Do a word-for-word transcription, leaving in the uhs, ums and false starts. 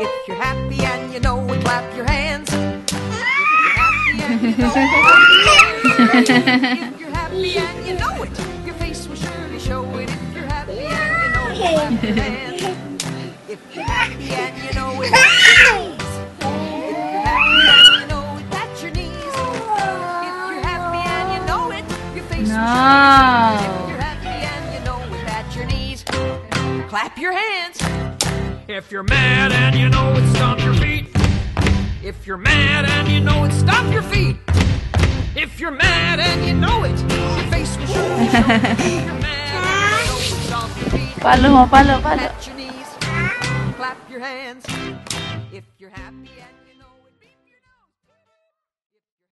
If you're happy and you know it, clap your hands. If you're happy and you know it, clap your hands. If you're happy and you know it, your face will surely show it. If you're happy and you know it, clap your hands. If you're happy and you know it, that's your knees. If you're happy and you know it, that's your knees. If you're happy and you know it, your face will surely show it. If you're happy and you know it, that's your knees. Clap your hands. If you're mad and you know it, stomp your feet. If you're mad and you know it, stomp your feet. If you're mad and you know it, your face will surely show it. If you're mad and you know it, stomp your feet. Palo mo, palo, palo. Pat your knees, clap your hands.